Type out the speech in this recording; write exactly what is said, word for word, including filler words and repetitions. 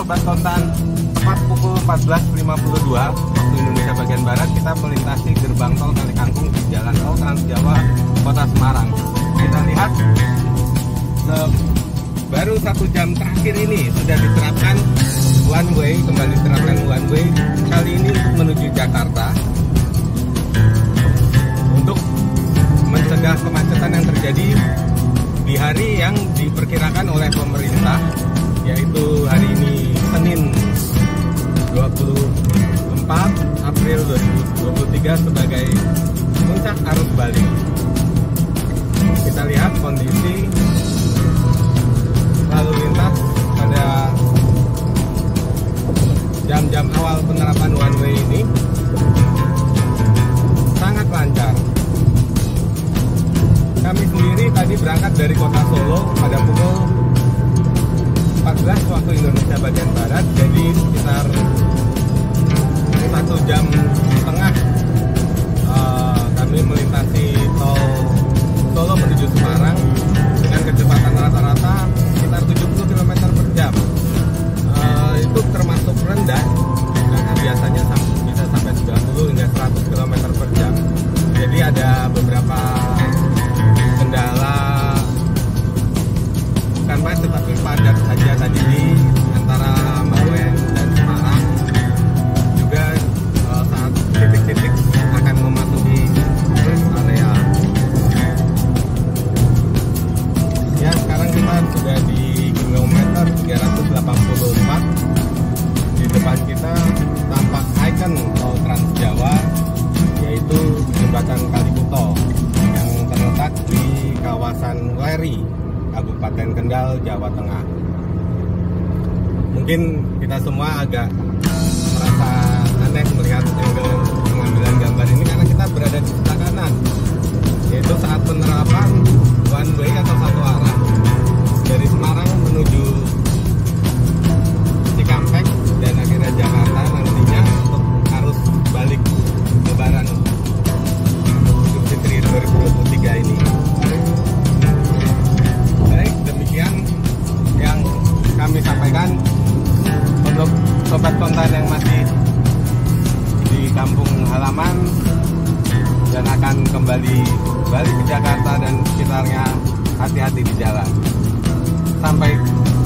Sobat Kontan, tepat pukul empat belas lima puluh dua waktu Indonesia bagian Barat, kita melintasi gerbang tol Kali Kangkung di Jalan Tol Trans Jawa Kota Semarang. Kita lihat se- baru satu jam terakhir ini sudah diterapkan one way, kembali diterapkan one way kali ini untuk menuju Jakarta untuk mencegah kemacetan yang terjadi di hari yang diperkirakan oleh pemerintah, yaitu hari ini Senin dua puluh empat April dua ribu dua puluh tiga sebagai puncak arus balik. Kita lihat kondisi lalu lintas pada jam-jam awal penerapan one way ini sangat lancar. Kami sendiri tadi berangkat dari kota Solo pada pukul empat belas waktu Indonesia bagian Barat, jadi sekitar satu jam setengah uh, kami melintasi tol Solo menuju Semarang dengan kecepatan rata-rata sekitar tujuh puluh kilometer per jam. Uh, itu termasuk rendah karena biasanya bisa sampai sembilan puluh hingga seratus kilometer per jam. Jadi ada beberapa kendala, bukan macet tapi padat saja tadi di antara Bawen dan Semarang. Juga uh, saat titik-titik akan memasuki rest area. Ya, sekarang kita sudah di kilometer tiga ratus delapan puluh empat. Di depan kita tampak ikon tol Trans Jawa, yaitu jembatan Kalikuto yang terletak di kawasan Leri, Kabupaten Kendal, Jawa Tengah. Mungkin kita semua agak merasa aneh melihat angle pengambilan gambar ini karena kita berada di sebelah kanan, yaitu saat penerapan one way atau satu arah dari Semarang menuju Cikampek dan akhirnya Jakarta nantinya untuk arus balik Lebaran Idul Fitri dua ribu dua puluh tiga ini. Baik, demikian yang kami sampaikan untuk Sobat Kontan yang masih di kampung halaman dan akan kembali balik ke Jakarta dan sekitarnya. Hati-hati di jalan. Sampai